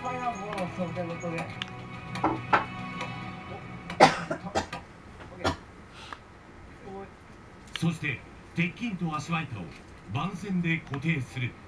やもうそれごとで。 そして鉄筋と足場板を番線で固定する。